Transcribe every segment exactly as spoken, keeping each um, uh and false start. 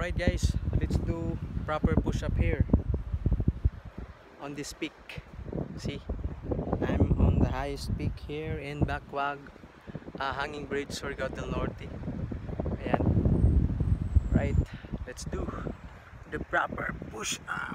Alright guys, let's do proper push-up here on this peak. See, I'm on the highest peak here in Bacuag, uh, Hanging Bridge, Surigao del Norte. Ayan. Right, let's do the proper push-up.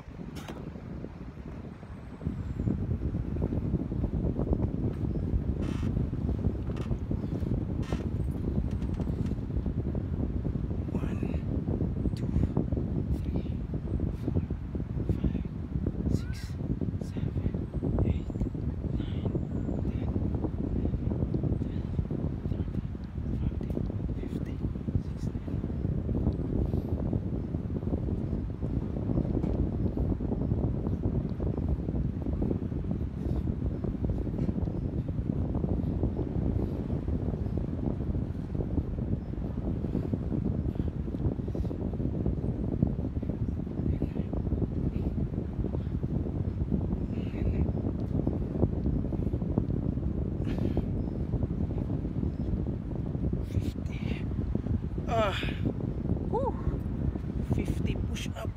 Uh, whew, fifty push up.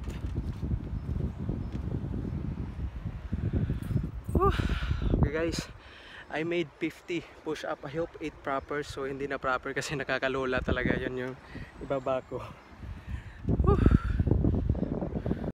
Whew. Okay guys, I made fifty push up. I hope eight proper, so hindi na proper kasi nakakalola talaga. Yan yung ibaba ko. Whew.